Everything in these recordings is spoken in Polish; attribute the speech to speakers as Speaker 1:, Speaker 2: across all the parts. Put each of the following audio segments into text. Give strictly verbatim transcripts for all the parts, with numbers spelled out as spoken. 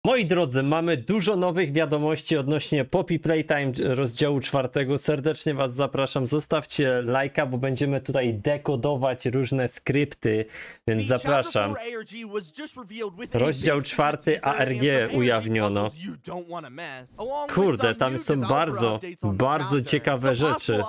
Speaker 1: Moi drodzy, mamy dużo nowych wiadomości odnośnie Poppy Playtime rozdziału czwartego. Serdecznie was zapraszam, zostawcie lajka, bo będziemy tutaj dekodować różne skrypty, więc zapraszam. Rozdział czwarty A R G ujawniono. Kurde, tam są bardzo, bardzo ciekawe rzeczy.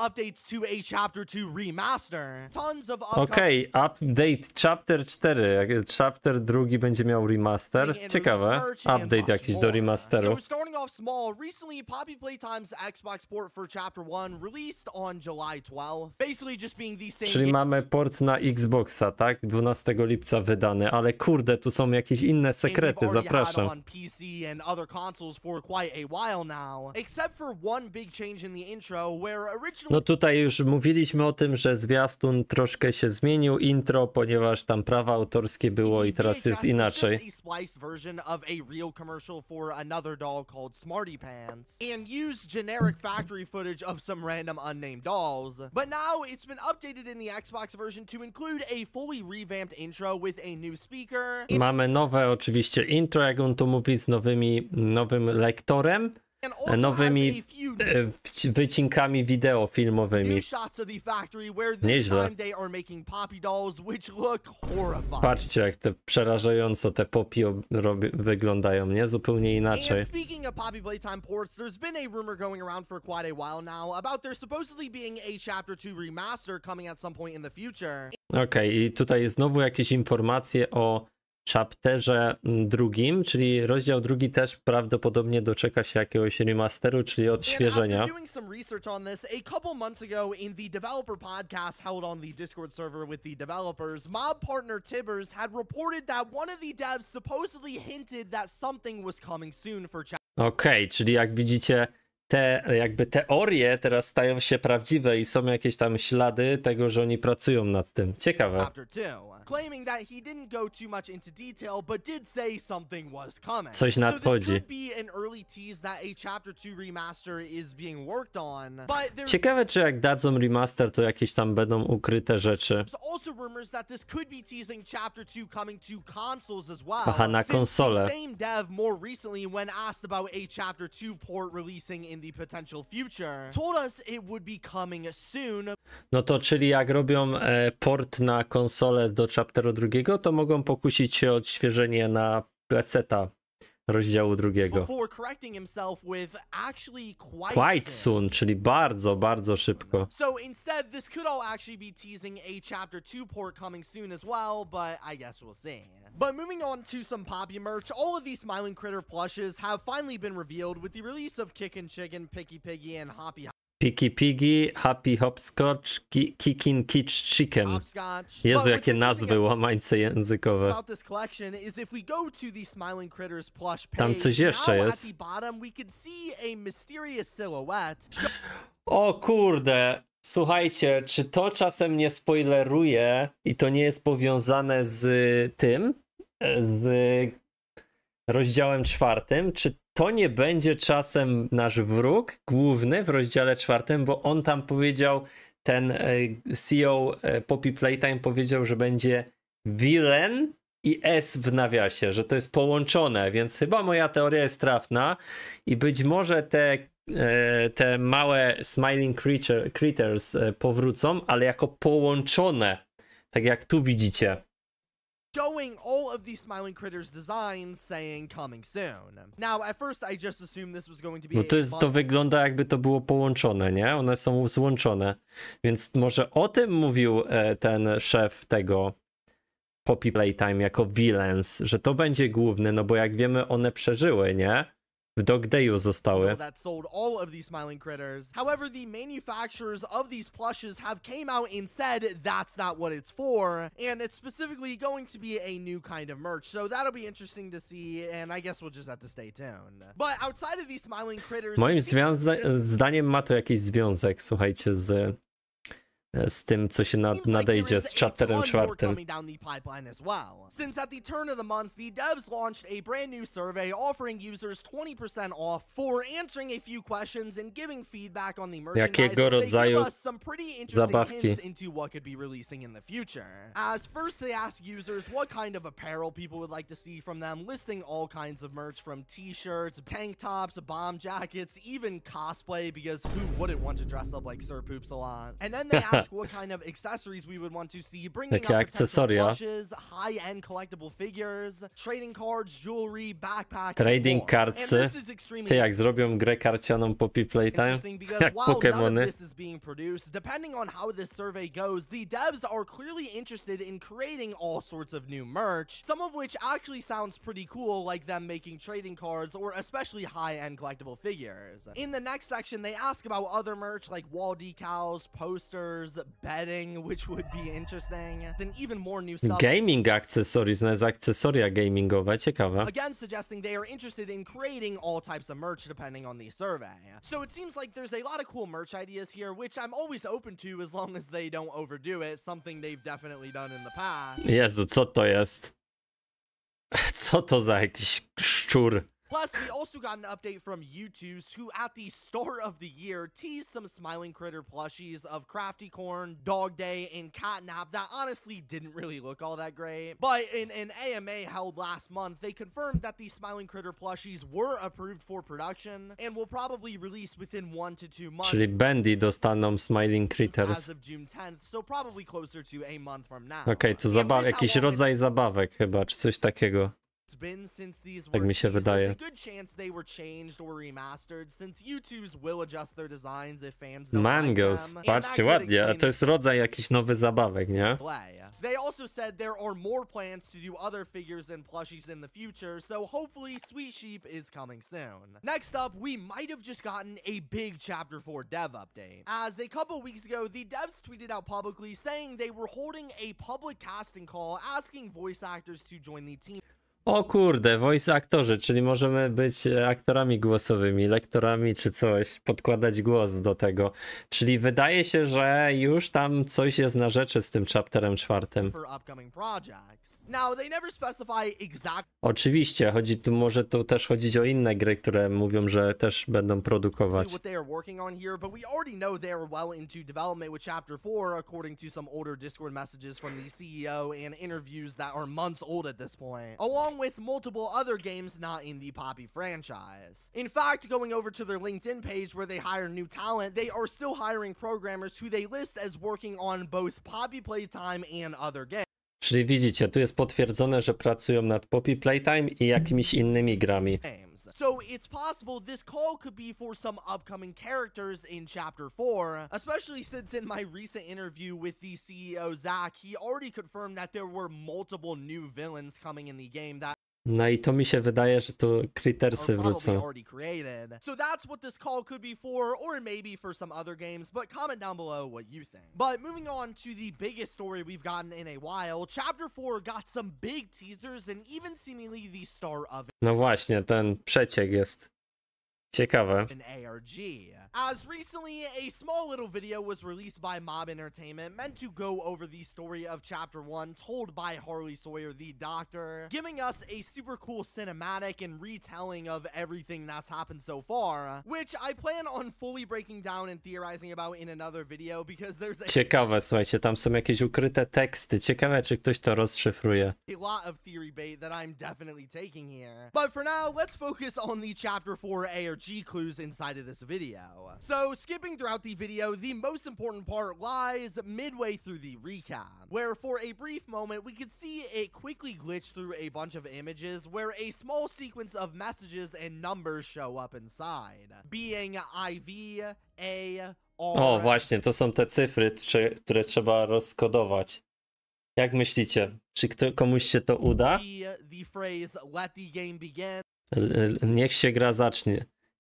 Speaker 1: Okej, okay, update chapter cztery. Chapter drugi będzie miał remaster. Ciekawe. Update jakiś do remasteru.
Speaker 2: So starting off small, recently Poppy Playtime's Xbox port for Chapter one released on July twelfth. Basically just being the same.
Speaker 1: Czyli mamy port na Xboxa, tak? dwunastego lipca wydany, ale kurde, tu są jakieś inne sekrety, zapraszam. No tutaj już mówiliśmy o tym, że zwiastun troszkę się zmienił, intro, ponieważ tam prawa autorskie było i teraz jest inaczej.
Speaker 2: Commercial for another doll called Smarty Pants and used generic factory footage of some random unnamed dolls. But now it's been updated in the Xbox version to include a fully revamped intro with a new speaker.
Speaker 1: Mamy nowe oczywiście intro, jak on tu mówi, z nowymi, nowym lektorem. Nowymi wycinkami wideo filmowymi. Nieźle. Patrzcie, jak te przerażająco te Poppy wyglądają, nie? Zupełnie inaczej. Okej, okay, i tutaj znowu jakieś informacje o chapterze drugim, czyli rozdział drugi też prawdopodobnie doczeka się jakiegoś remasteru, czyli odświeżenia. Okej, okay, czyli jak widzicie, te jakby teorie teraz stają się prawdziwe i są jakieś tam ślady tego, że oni pracują nad tym. Ciekawe. Coś nadchodzi. Ciekawe, czy jak dadzą remaster, to jakieś tam będą ukryte rzeczy. Aha, na konsolę. No to czyli jak robią e, port na konsolę do chapteru drugiego, to mogą pokusić się o odświeżenie na peceta rozdziału drugiego. Quite soon, czyli bardzo, bardzo szybko.
Speaker 2: So instead this could all actually be teasing a chapter two port coming soon as well, but I guess we'll see. But moving on to some Poppy merch, all of these Smiling Critter plushes have finally been revealed with the release of Kickin' Chicken, Picky Piggy and Hoppy
Speaker 1: Picky Piggy, Happy Hopscotch, ki Kickin' Kitch Chicken. Jezu, jakie nazwy łamańce językowe. Tam coś jeszcze jest. O kurde, słuchajcie, czy to czasem nie spoileruje i to nie jest powiązane z tym, z rozdziałem czwartym, czy to nie będzie czasem nasz wróg główny w rozdziale czwartym, bo on tam powiedział, ten C E O Poppy Playtime powiedział, że będzie villain i S w nawiasie, że to jest połączone, więc chyba moja teoria jest trafna i być może te, te małe smiling creature, critters powrócą, ale jako połączone, tak jak tu widzicie.
Speaker 2: Showing all of these Smiling Critters designs saying coming soon. Now, at first I just assumed this was going to be.
Speaker 1: No to jest, to wygląda jakby to było połączone, nie? One są złączone. Więc może o tym mówił e, ten szef tego Poppy Playtime jako villains, że to będzie główny, no bo jak wiemy, one przeżyły, nie? W Dog Dayu zostały.
Speaker 2: That sold all of these Smiling Critters. However, the manufacturers of these plushes have came out and said that's not what it's for, and it's specifically going to be a new kind of merch. So that'll be interesting to see, and I guess we'll just have to stay tuned. But outside of these Smiling Critters,
Speaker 1: moim zdaniem ma to jakiś związek, słuchajcie, z z tym, co się nad, nadejdzie z chapterem czwartym.
Speaker 2: Since at the turn of the month, the devs launched a brand new survey offering users twenty percent off for answering a few questions and giving feedback on the merchandise.
Speaker 1: Jakiego rodzaju
Speaker 2: they give us some pretty interesting
Speaker 1: zabawki.
Speaker 2: hints into what could be releasing in the future. As first they ask users what kind of apparel people would like to see from them, listing all kinds of merch from t-shirts, tank tops, bomb jackets, even cosplay, because who wouldn't want to dress up like Sir Poops a lot? And then they ask what kind of accessories we would want to see, bringing
Speaker 1: Jakie
Speaker 2: up potential
Speaker 1: akcesoria?
Speaker 2: plushes, high-end collectible figures, trading cards, jewelry, backpacks,
Speaker 1: Trading
Speaker 2: and more.
Speaker 1: cardsy.
Speaker 2: And this is extremely
Speaker 1: Ty jak zrobią grę karcianą Poppy Playtime?
Speaker 2: interesting because
Speaker 1: Jak
Speaker 2: while none of
Speaker 1: Pokemony.
Speaker 2: this is being produced, depending on how this survey goes, the devs are clearly interested in creating all sorts of new merch, some of which actually sounds pretty cool, like them making trading cards or especially high-end collectible figures. In the next section, they ask about other merch like wall decals, posters, bedding, which would be interesting, then even more new stuff.
Speaker 1: Gaming accessories, nawet akcesoria gamingowe, ciekawe.
Speaker 2: Again, suggesting they are interested in creating all types of merch depending on the survey. So it seems like there's a lot of cool merch ideas here, which I'm always open to as long as they don't overdo it, something they've definitely done in the past.
Speaker 1: Jezu, co to jest? Co to za jakiś szczur?
Speaker 2: Plus, we also got an update from YouTube's, who at the start of the year teased some Smiling Critter plushies of Crafty Corn, Dog Day, and Catnap that honestly didn't really look all that great. But in an A M A held last month, they confirmed that the Smiling Critter plushies were approved for production and will probably release within one to two months.
Speaker 1: Czyli Bendy dostaną Smiling Critters.
Speaker 2: As of June tenth, so probably closer to a month from now.
Speaker 1: Okej, okay, to
Speaker 2: And
Speaker 1: zabaw,
Speaker 2: with how
Speaker 1: jakiś
Speaker 2: long
Speaker 1: rodzaj zabawek chyba, czy coś takiego.
Speaker 2: it's been since these
Speaker 1: Tak
Speaker 2: were
Speaker 1: mi się
Speaker 2: teased,
Speaker 1: wydaje.
Speaker 2: there's a good chance they were changed or remastered, since YouTubes will adjust their designs if fans don't
Speaker 1: Mangos,
Speaker 2: like them, and
Speaker 1: patrzcie
Speaker 2: that could
Speaker 1: ładnie, a
Speaker 2: explain
Speaker 1: to jest rodzaj jakiś nowy zabawek, nie?
Speaker 2: play. They also said there are more plans to do other figures and plushies in the future, so hopefully Sweet Sheep is coming soon. Next up, we might have just gotten a big Chapter four dev update, as a couple weeks ago, the devs tweeted out publicly saying they were holding a public casting call asking voice actors to join the team.
Speaker 1: O kurde, voice aktorzy, czyli możemy być aktorami głosowymi, lektorami czy coś, podkładać głos do tego. Czyli wydaje się, że już tam coś jest na rzeczy z tym chapterem czwartym.
Speaker 2: For upcoming projects. Now, they never specify exactly
Speaker 1: Oczywiście, chodzi tu, może tu też chodzić o inne gry, które mówią, że też będą produkować.
Speaker 2: what they are working on here, but we already know they are well into development with Chapter four, according to some older Discord messages from the C E O and interviews that are months old at this point, along with multiple other games not in the Poppy franchise. In fact, going over to their LinkedIn page where they hire new talent, they are still hiring programmers who they list as working on both Poppy Playtime and other games.
Speaker 1: Czyli widzicie, tu jest potwierdzone, że pracują nad Poppy Playtime i jakimiś innymi grami.
Speaker 2: So it's possible this call could be for some upcoming characters in Chapter four, especially since in my recent interview with the C E O Zach, he already confirmed that there were multiple new villains coming in the game that
Speaker 1: No i to mi się wydaje, że tu Crittersy
Speaker 2: are probably
Speaker 1: wrócą.
Speaker 2: already created. So that's what this call could be for, or maybe for some other games, but comment down below what you think. But moving on to the biggest story we've gotten in a while, Chapter four got some big teasers and even seemingly the star of
Speaker 1: No właśnie, ten przeciek jest ciekawe.
Speaker 2: an A R G. As recently, a small little video was released by Mob Entertainment meant to go over the story of Chapter one told by Harley Sawyer the Doctor, giving us a super cool cinematic and retelling of everything that's happened so far, which I plan on fully breaking down and theorizing about in another video because there's a
Speaker 1: Ciekawe, słuchajcie, tam są jakieś ukryte teksty. Ciekawe, czy ktoś to rozszyfruje.
Speaker 2: a lot of theory bait that I'm definitely taking here. But for now, let's focus on the Chapter four A R G clues inside of this video. So, skipping throughout the video, the most important part lies midway through the recap, where for a brief moment, we could see it quickly glitch through a bunch of images where a small sequence of messages and numbers show up inside, being I V, A, R...
Speaker 1: O, właśnie, to są te cyfry, trze- które trzeba rozkodować. Jak myślicie, czy kto, komuś się to uda?
Speaker 2: The, the phrase, let the game begin.
Speaker 1: L- l- niech się gra zacznie.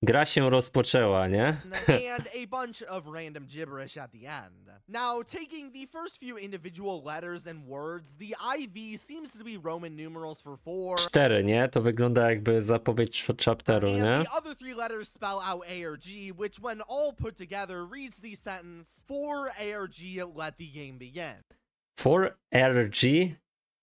Speaker 1: Gra się rozpoczęła, nie?
Speaker 2: And a bunch of random gibberish at the end. Now, taking the first few individual letters and words, the I V seems to be Roman numerals for four.
Speaker 1: Cztery, nie? To wygląda jakby zapowiedź chapteru,
Speaker 2: And
Speaker 1: nie?
Speaker 2: the other three letters spell out A R G, which when all put together reads the sentence, for A R G, let the game begin.
Speaker 1: For R G?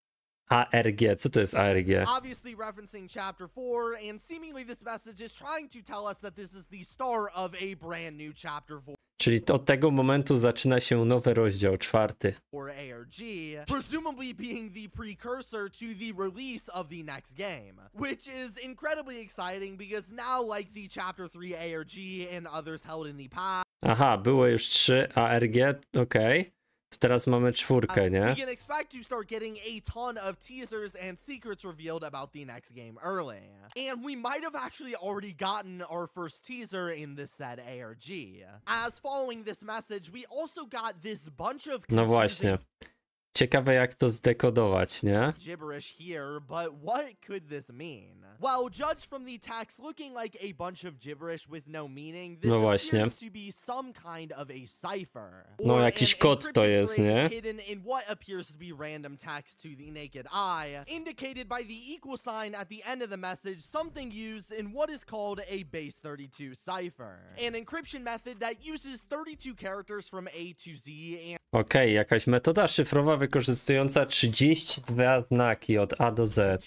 Speaker 1: A R G. Co to jest A R G?
Speaker 2: Obviously referencing chapter four, and seemingly this message is trying to tell us that this is the start of a brand new chapter four.
Speaker 1: Czyli od tego momentu zaczyna się nowy rozdział, czwarty.
Speaker 2: Or A R G, presumably being the precursor to the release of the next game, which is incredibly exciting because now, like the chapter three A R G and others held in the past,
Speaker 1: Aha, było już trzy A R G, okej. Okay. To teraz mamy czwórkę, nie?
Speaker 2: we can expect to start getting a ton of teasers and secrets revealed about the next game early. And we might have actually already gotten our first teaser in this said A R G. As following this message, we also got this bunch of
Speaker 1: No właśnie. Ciekawe jak to zdekodować, nie?
Speaker 2: Gibberish here, but what could this mean? Well, judged from the text looking like a bunch of gibberish with no meaning, this
Speaker 1: no właśnie.
Speaker 2: appears to be some kind of a cipher.
Speaker 1: No jakiś kod to jest, nie?
Speaker 2: Hidden in what appears to be random text to the naked eye, indicated by the equal sign at the end of the message, something used in what is called a base thirty-two cipher, an encryption method that uses thirty-two characters from A to Z and
Speaker 1: Okej, okay, jakaś metoda szyfrowa wykorzystująca trzydzieści dwa znaki od A do Z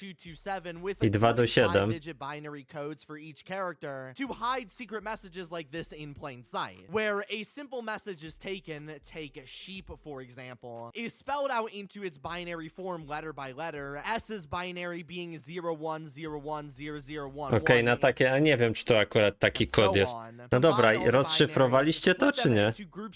Speaker 1: i dwa do siedem.
Speaker 2: binary codes for each character to hide secret messages like this in plain sight. Where a simple message is taken, take sheep for example, is spelled out into its binary form letter by letter, S's binary being zero one zero one zero zero one.
Speaker 1: Okej, okay, na takie, a nie wiem czy to akurat taki kod jest. No dobra, rozszyfrowaliście to czy nie?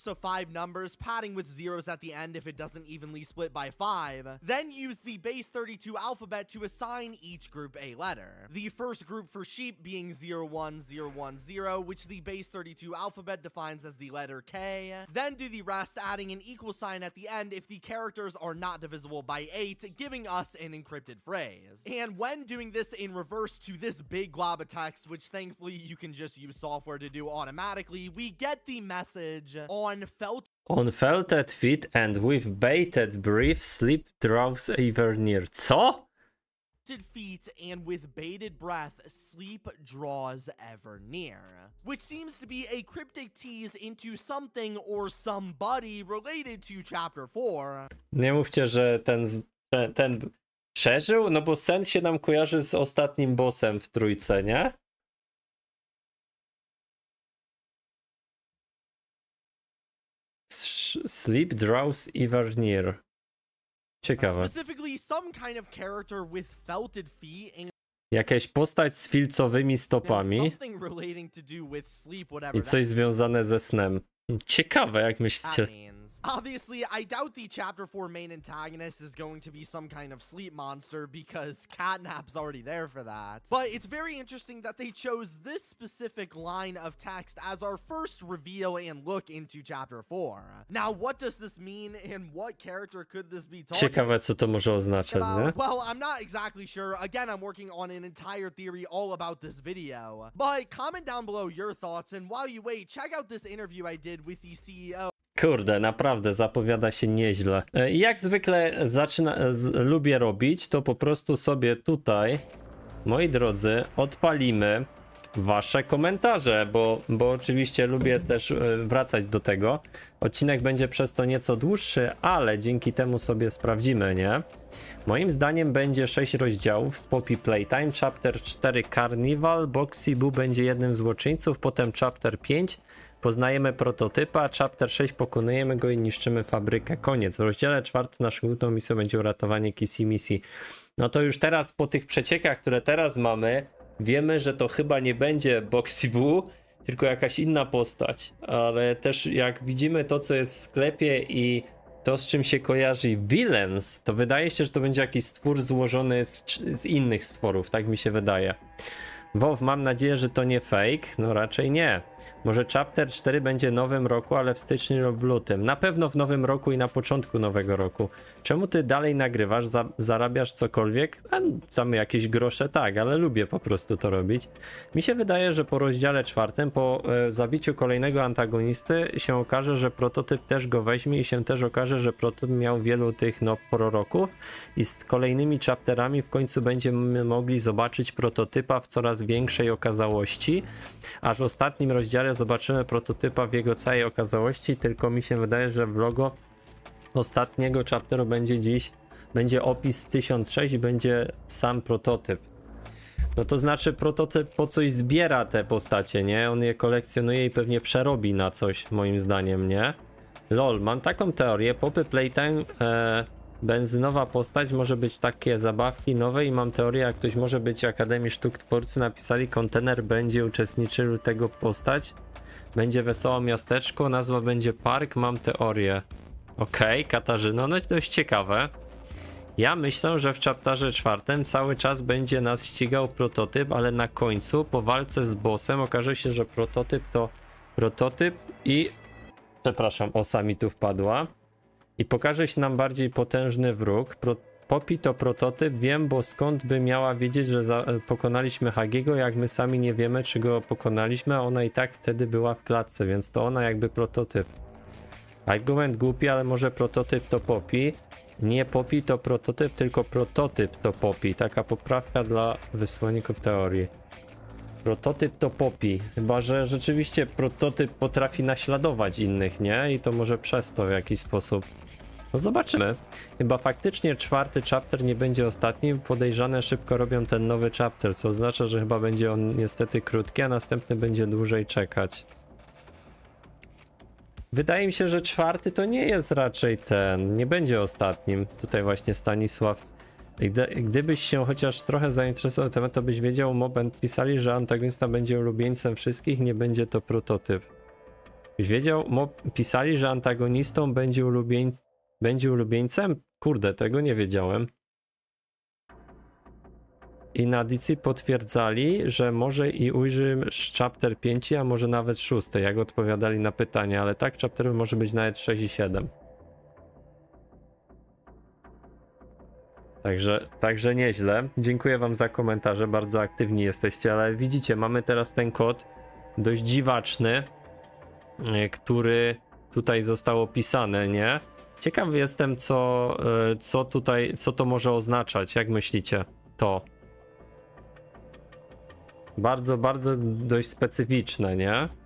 Speaker 2: Zeros at the end if it doesn't evenly split by five, then use the base thirty-two alphabet to assign each group a letter. The first group for sheep being zero one zero one zero, which the base thirty-two alphabet defines as the letter K. Then do the rest, adding an equal sign at the end if the characters are not divisible by eight, giving us an encrypted phrase. And when doing this in reverse to this big glob of text, which thankfully you can just use software to do automatically, we get the message on felt
Speaker 1: On felted feet and with bated breath, sleep draws ever near. Co?
Speaker 2: Feet and with bated breath, sleep draws ever near. Which seems to be a cryptic tease into something or somebody related to chapter four.
Speaker 1: Nie mówcie, że ten, ten przeżył? No bo sen się nam kojarzy z ostatnim bossem w trójce, nie? Sleep draws ever near. Ciekawe. Jakaś postać z filcowymi stopami i coś związane ze snem. Ciekawe, jak myślicie?
Speaker 2: Obviously, I doubt the chapter four main antagonist is going to be some kind of sleep monster because Catnap's already there for that. But it's very interesting that they chose this specific line of text as our first reveal and look into chapter four. Now, what does this mean and what character could this be talking
Speaker 1: Ciekawe, co to może oznaczać, nie?
Speaker 2: Well, I'm not exactly sure. Again, I'm working on an entire theory all about this video. But comment down below your thoughts, and while you wait, check out this interview I did with the C E O.
Speaker 1: Kurde, naprawdę zapowiada się nieźle. Jak zwykle zaczyna, z, lubię robić, to po prostu sobie tutaj, moi drodzy, odpalimy wasze komentarze, bo, bo oczywiście lubię też wracać do tego. Odcinek będzie przez to nieco dłuższy, ale dzięki temu sobie sprawdzimy, nie? Moim zdaniem będzie sześć rozdziałów z Poppy Playtime, chapter cztery Carnival, Boxy Boo będzie jednym z złoczyńców, potem chapter pięć poznajemy prototypa, chapter sześć pokonujemy go i niszczymy fabrykę. Koniec. W rozdziale czwartym naszą główną misją będzie uratowanie Kissy Missy. No to już teraz po tych przeciekach, które teraz mamy, wiemy, że to chyba nie będzie Boxy Boo, tylko jakaś inna postać. Ale też jak widzimy to, co jest w sklepie i to, z czym się kojarzy Villains, to wydaje się, że to będzie jakiś stwór złożony z, z innych stworów. Tak mi się wydaje. WoW, mam nadzieję, że to nie fake. No raczej nie. Może Chapter cztery będzie w nowym roku, ale w styczniu lub w lutym. Na pewno w nowym roku i na początku nowego roku. Czemu ty dalej nagrywasz, za zarabiasz cokolwiek? A, tam jakieś grosze, tak, ale lubię po prostu to robić. Mi się wydaje, że po rozdziale czwartym, po e, zabiciu kolejnego antagonisty się okaże, że prototyp też go weźmie i się też okaże, że prototyp miał wielu tych no proroków i z kolejnymi chapterami w końcu będziemy mogli zobaczyć prototypa w coraz większej okazałości, aż w ostatnim rozdziale zobaczymy prototypa w jego całej okazałości, tylko mi się wydaje, że w logo ostatniego chapteru będzie dziś, będzie opis tysiąc sześć i będzie sam prototyp. No to znaczy prototyp po coś zbiera te postacie, nie? On je kolekcjonuje i pewnie przerobi na coś, moim zdaniem, nie? Lol, mam taką teorię, Poppy Playtime, e, benzynowa postać, może być takie zabawki nowe i mam teorię, jak ktoś może być Akademii Sztuk twórcy napisali, kontener będzie uczestniczył tego postać, będzie wesoło miasteczko, nazwa będzie park, mam teorię. Okej, okay, Katarzyno, no dość ciekawe. Ja myślę, że w chapterze czwartym cały czas będzie nas ścigał prototyp, ale na końcu po walce z bossem okaże się, że prototyp to prototyp i... Przepraszam, osa mi tu wpadła. I pokaże się nam bardziej potężny wróg. Pro... Poppy to prototyp, wiem, bo skąd by miała wiedzieć, że za... pokonaliśmy Hagiego, jak my sami nie wiemy, czy go pokonaliśmy, a ona i tak wtedy była w klatce, więc to ona jakby prototyp. Argument głupi, ale może prototyp to Poppy. Nie Poppy to prototyp, tylko prototyp to Poppy. Taka poprawka dla wysłanników teorii. Prototyp to Poppy. Chyba że rzeczywiście prototyp potrafi naśladować innych, nie? I to może przez to w jakiś sposób. No zobaczymy. Chyba faktycznie czwarty chapter nie będzie ostatnim. Podejrzane szybko robią ten nowy chapter, co oznacza, że chyba będzie on niestety krótki, a następny będzie dłużej czekać. Wydaje mi się, że czwarty to nie jest raczej ten, nie będzie ostatnim. Tutaj właśnie Stanisław. Gdy, gdybyś się chociaż trochę zainteresował tematem, to byś wiedział, Moment pisali, że antagonista będzie ulubieńcem wszystkich, nie będzie to prototyp. Byś wiedział, mob pisali, że antagonistą będzie, ulubień, będzie ulubieńcem? Kurde, tego nie wiedziałem. I na D C potwierdzali, że może i ujrzy chapter pięć, a może nawet szósty, jak odpowiadali na pytania, ale tak chapterów może być nawet sześć i siedem. Także, także nieźle. Dziękuję wam za komentarze, bardzo aktywni jesteście, ale widzicie, mamy teraz ten kod dość dziwaczny, który tutaj został opisany, nie? Ciekawy jestem, co, co tutaj, co to może oznaczać, jak myślicie, to? Bardzo, bardzo dość specyficzne, nie?